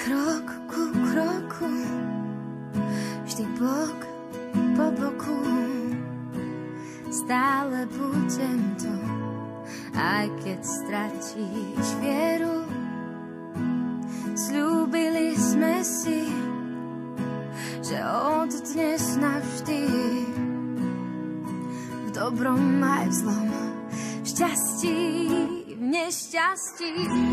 krok ku kroku, vždy bok po boku. Stále budem tu, aj keď stratíš vieru. Sľúbili sme si, že od dnes navždy, v dobrom aj v zlom, v šťastí, v nešťastí.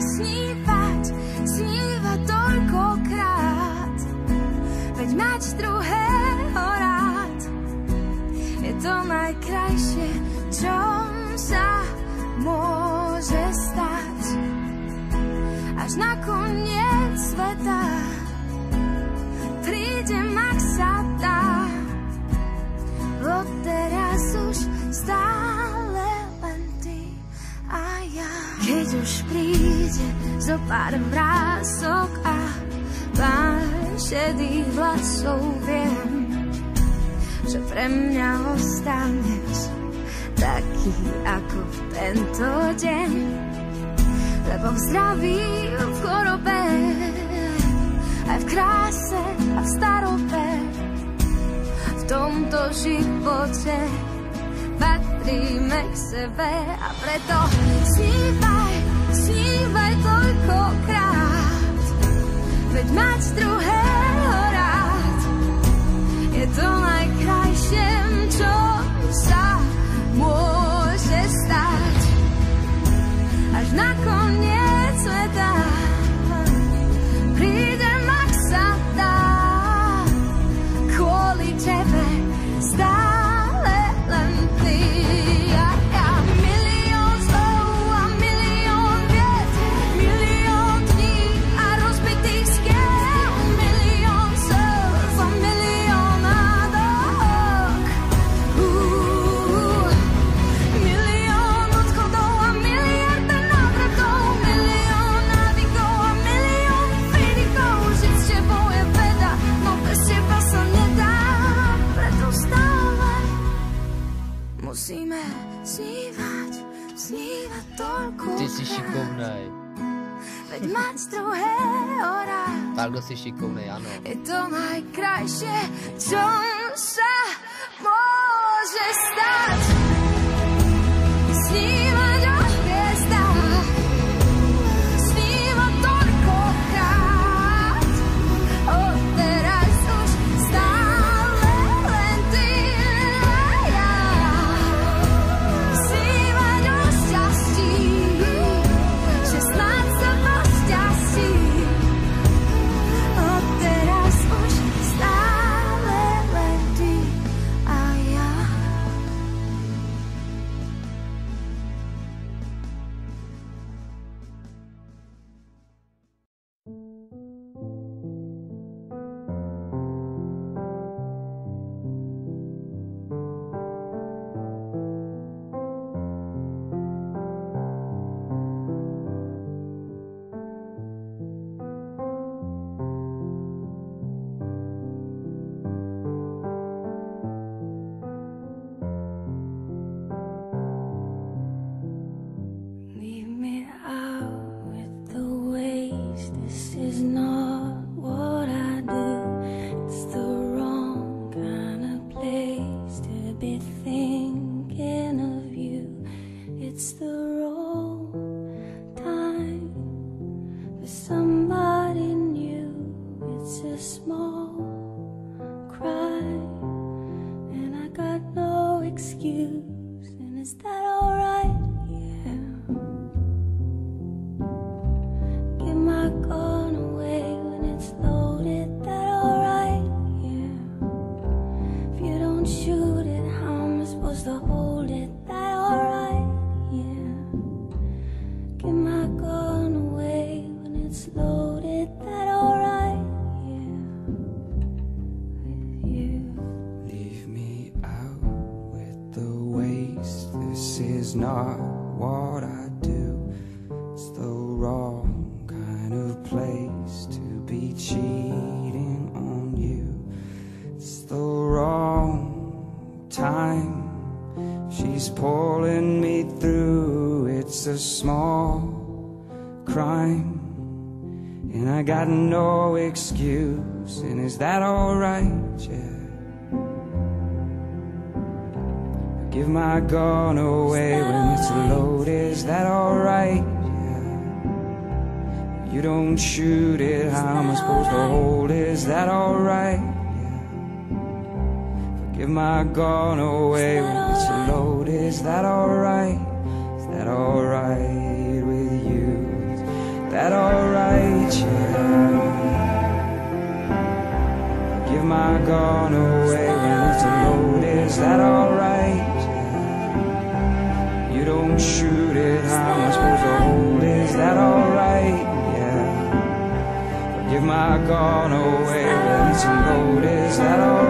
Snívať toľkokrát, veď mať druhého rád je to najkrajšie, čo sa môže stať. Až na koniec sveta prídem, ak sa dá. Odteraz už stále len ty a ja. Keď už príde zo pár vrások a pár šedých vlasov, viem, že pre mňa ostaneš taký ako v tento deň. Lebo v zdraví, v chorobe, aj v kráse a v starobe, v tomto živote patríme k sebe. A preto snívaj toľkokrát, veď mať druhého rád je to najkrajšie, čo sa môže stať. Až na koniec sveta prídem, ak sa dá. Kvôli tebe stále len ty a ja. Milión slov a milión viet, milión dní a rozbitých skiel, milión slz a milión nádok. Milión odchodov a miliarda návratov, milión návykov a milión feedikov. Žiť s tebou je veda, no bez teba sa nedá. Preto stále musíme snívať toľko. Ty si šikovnej. Veď mať druhého rád Takto si šikovnej, áno. je to najkrajšie, čo sa môže stať. Snívať o hviezdách, snívať toľkokrát, odteraz už stále len ty a ja. Snívať o šťastí, že snáď sa pošťastí, odteraz už stále len ty a ja. Leave me out with the waves. This is not what I do. It's the wrong kind of place to be thinking of you. It's the wrong time for somebody new. It's a small crime, and I got no excuse. And is that alright? Yeah. Give my gun away when it's loaded. That alright? Yeah. If you don't shoot it, how am I supposed to hold it? That alright? Yeah. Give my gun away when it's loaded. That alright? Yeah. With you. Leave me out with the waste. This is not what I do. It's the wrong kind of place to be cheating on you. It's the wrong time. She's pulling me through. It's a small crime. and I got no excuse. And is that alright? Yeah. I give my gun away when it's loaded. Is that alright? Yeah. You don't shoot it, how am I supposed to hold it? Is that alright? Yeah. Give my gun away when it's loaded. Is that alright? Is that alright with you? Is that alright? Yeah. Give my gun away when it's loaded. Is that alright? Yeah. You don't shoot it, how am I supposed to hold it? Is that alright? Yeah. Give my gun away when it's loaded. Is that alright?